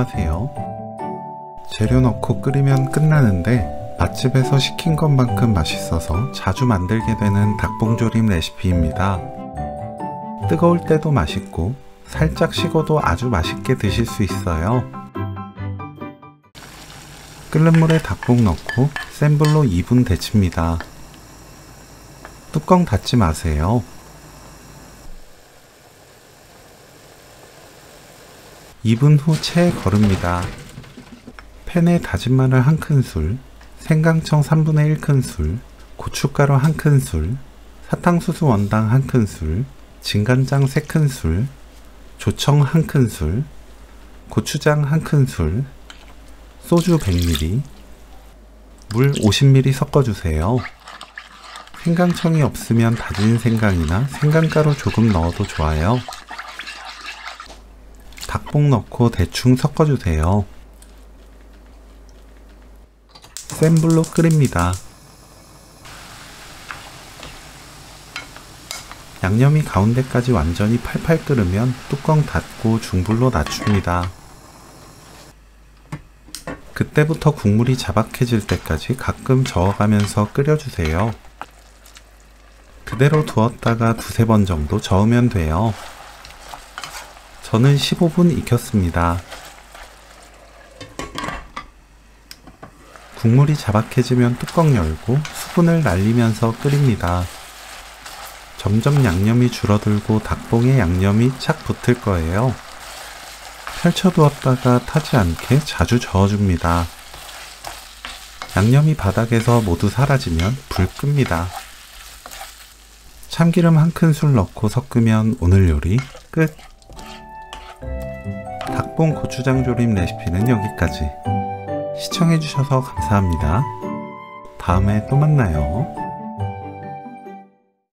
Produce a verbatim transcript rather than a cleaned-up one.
안녕하세요. 재료 넣고 끓이면 끝나는데 맛집에서 시킨 것만큼 맛있어서 자주 만들게 되는 닭봉조림 레시피입니다. 뜨거울 때도 맛있고 살짝 식어도 아주 맛있게 드실 수 있어요. 끓는 물에 닭봉 넣고 센 불로 이 분 데칩니다. 뚜껑 닫지 마세요. 이 분 후 체에 거릅니다. 팬에 다진 마늘 한 큰술, 생강청 삼분의 일 큰술, 고춧가루 한 큰술, 사탕수수 원당 한 큰술, 진간장 세 큰술, 조청 한 큰술, 고추장 한 큰술, 소주 백 밀리리터, 물 오십 밀리리터 섞어주세요. 생강청이 없으면 다진 생강이나 생강가루 조금 넣어도 좋아요. 닭봉 넣고 대충 섞어주세요. 센 불로 끓입니다. 양념이 가운데까지 완전히 팔팔 끓으면 뚜껑 닫고 중불로 낮춥니다. 그때부터 국물이 자박해질 때까지 가끔 저어가면서 끓여주세요. 그대로 두었다가 두세 번 정도 저으면 돼요. 저는 십오 분 익혔습니다. 국물이 자박해지면 뚜껑 열고 수분을 날리면서 끓입니다. 점점 양념이 줄어들고 닭봉에 양념이 착 붙을 거예요. 펼쳐두었다가 타지 않게 자주 저어줍니다. 양념이 바닥에서 모두 사라지면 불 끕니다. 참기름 한 큰술 넣고 섞으면 오늘 요리 끝! 닭봉 고추장 조림 레시피는 여기까지. 시청해주셔서 감사합니다. 다음에 또 만나요.